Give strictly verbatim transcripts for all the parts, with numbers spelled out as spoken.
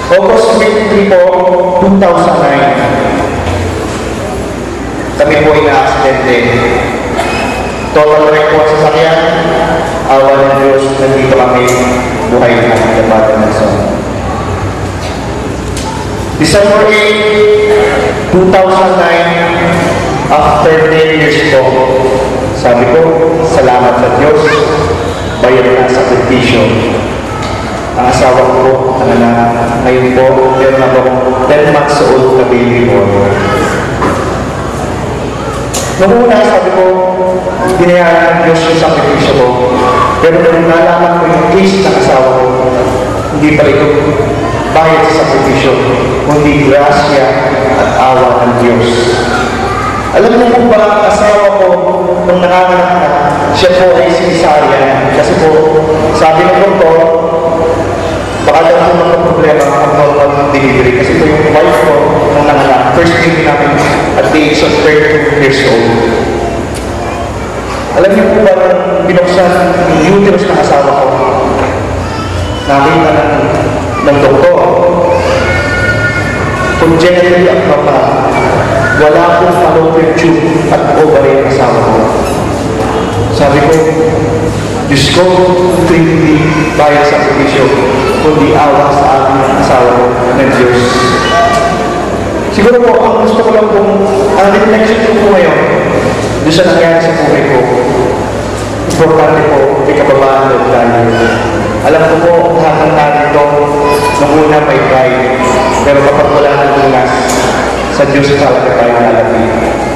August twenty-three po, two thousand nine. Kami po ay na-aksidente. Total wreck po sa sakyan. Awa ng Diyos, nandito kami. Buhay na ng Padua ng Son. December eighth, two thousand nine, after ten years po, sabi ko, salamat sa Diyos, bayan na sa sakripisyo. Ang asawa ko po, ang anak, ngayon po, meron na po ten months old na baby boy. Noong una, sabi ko, dinayaran ng Diyos yung sakripisyo ko. Pero nung nalaman ko yung case ng asawa ko, hindi pala ito bayad sa sakripisyo, kundi grasya at awa ng Diyos. Alam niyo po ba ang asawa ko nung nanganganak na, siya po ay sinisaryan. Kasi po, sabi ng doktor, baka daw po magka-problema ang normal delivery. Kasi po yung wife ko nung nanganak, first baby namin at the age of thirty-two years old. Alam niyo po ba nung binuksan yung uterus ng asawa ko, nakita ng, ng doktor, congenitally abnormal, wala pong fallopian tube at ovary ang asawa ko. Sabi ko, Diyos ko, ito hindi bayad sa sakripisyo, kundi awa sa ating asawa ko ng Diyos. Siguro po, ang gusto ko lang pong, ang reflection ko po ngayon, doon sa nangyari sa buhay ko, importante po, may kababaan doon tayo. Alam ko po, lahat ng natin ito, nung una may pride, pero kapag wala ng lunas, sa Diyos talaga tayo nalapit.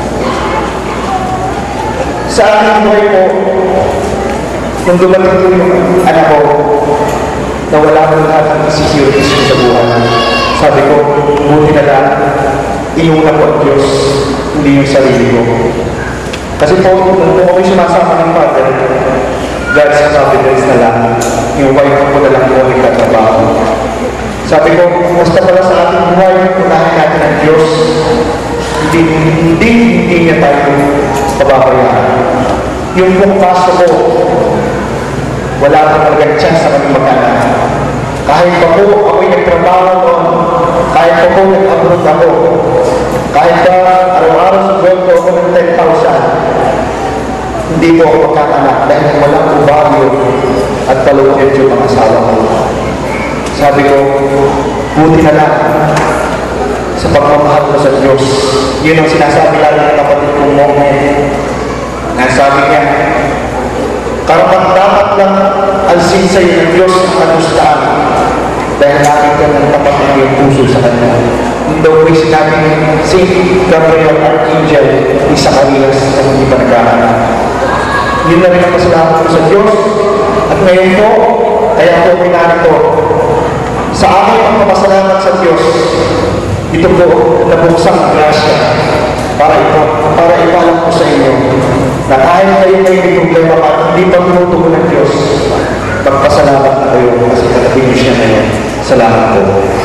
Sa aking buhay po, nung dumating po yung anak ko, na wala ko lahat ng insecurities ko sa buhay, sabi ko, buti na lang, inuna ko ang Diyos, hindi yung sarili ko. Kasi po, nung po kami sumasama ng Father, God's providence na lang, yung wife ko na lang po nagtatrabaho. Sabi ko, basta pala sa ating buhay, unahin natin ang Diyos, hindi, hindi, hindi niya tayo pababayaan. Yung pong paso ko, wala akong talagang chance sa kami mag-anak. Kahit pa po ako'y nagtrabaho noon, kahit pa po nag-abroad ako, kahit pa araw-araw sa buwan ko ako ng ten thousand, hindi po ako magkakanak dahil walang ubaryo at palugyan yung mga asawa ko. Sabi ko, buti na lang sa pagmamahal ko sa Diyos. Yun ang sinasabi lalo ng kapatid kong Momen. Nasabi niya, karapat dapat lang alsin sa iyo ng Diyos ang kalustaan dahil nakita ng tapat ng iyong puso sa Kanya. Hindi daw may sinabi Saint Gabriel Archangel ni Zacarias na hindi pa nag-aanak. Yun na rin ang pasalamat ko sa Diyos. At ngayon po, kaya po pinarito sa aking pagpapasalamat sa Diyos, ito po nabuksan ang grasya para ito, para ipalam ko sa inyo na kahit kayo kayo may problema at hindi pa tinutugon ng Diyos, magpasalamat na kayo kasi katabihin siya na yan. Salamat po.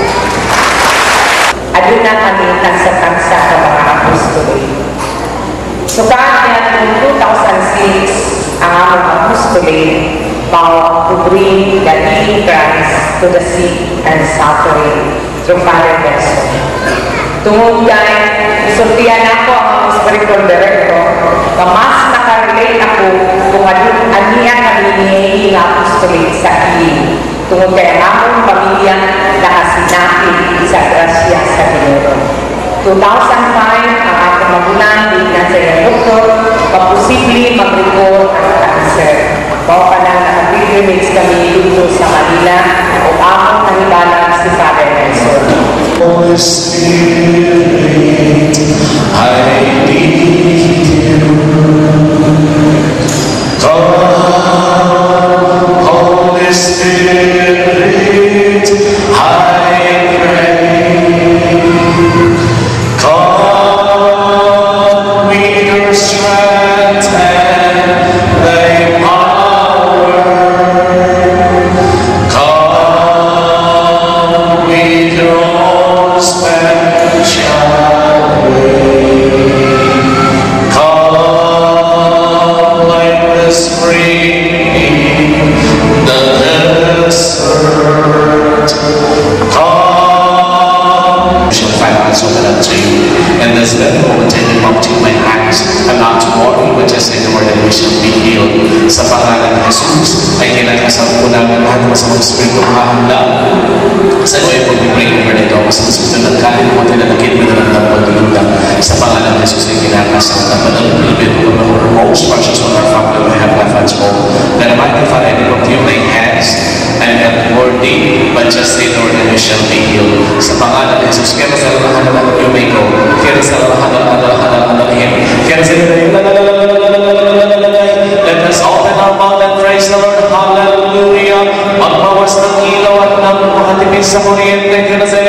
Adun na kami tagsa-tagsa ng mga apostoli. Sukat in two thousand six, ang among apostoli vowed to bring the living Christ to the sick and suffering through Father Benson. Tungod yan, isultihan ako ang mga spiritual director na mas nakarelate ako kung aniya kami ni apostoli sa healing. Tungod kaya among pamilya nakasinapin sa grasya sa Ginoo. two thousand five, ang aking magulang din na sa iyong doktor, paposible mag-report ang cancer. Pao ka na nakapilgrimage kami dito sa Manila o among nahibalang si Father Benson. Holy Spirit, I need you. Come, Holy Spirit, I pray. Come with your strength and thy power. Come with your special Holy Spirit, Lord, take him up to my hands, and not to worry, but just say the word and we shall be healed. Sa pangalan ni Jesus, ay kinakasal po namin lahat ng masamang Espiritu mahanda. Sa iyo po, we bring over nito, masamang Espiritu ng kanin mo, tinanakit mo na ng pagdulunda. Sa pangalan ni Jesus, ay kinakasal na panalibin po ng most precious one our family we have left at home. That I magnify any of you lay hands, and not worthy, but just say the word and we shall be healed. Sa pangalan ni Jesus, kaya sa lahat na you may go. Kaya sa lahat na lahat na lahat na lahat na kaya sa let us open our mouth and praise the Lord. Hallelujah. Magbawas ng ilaw at ng makatipid sa kuryente. Kaya sa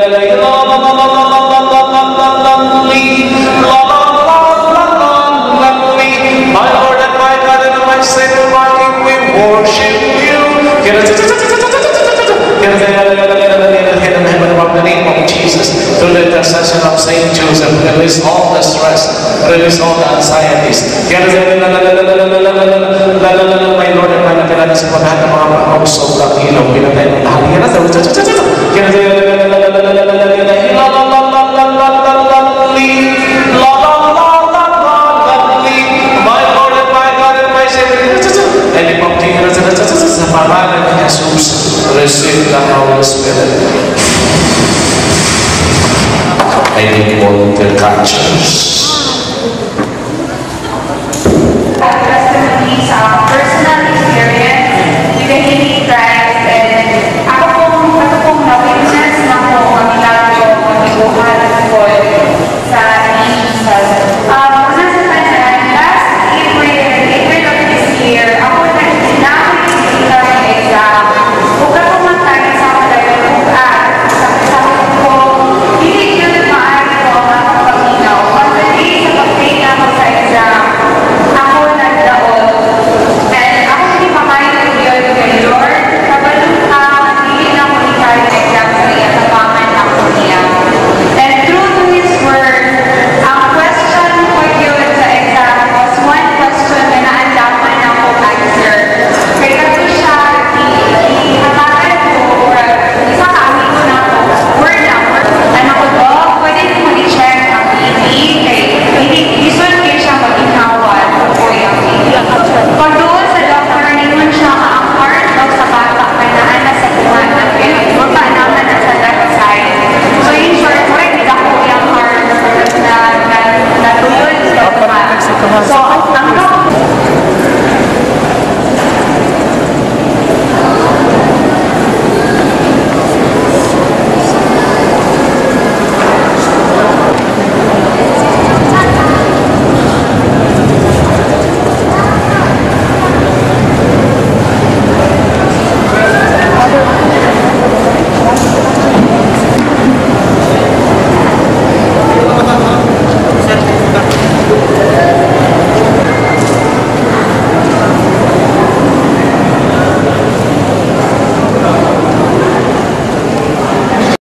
my Lord and my God and my Savior, my King, we worship you. Kaya sa the name of Jesus, through the intercession of Saint Joseph, release all the stress, release all the anxieties. My Lord and my God, sa lahat ng mga mausog ng ilaw, pinatay ng lahat. My Lord and my God and my Savior, and sa pangalan ni Jesus, receive the Holy Spirit. I need volunteer catchers.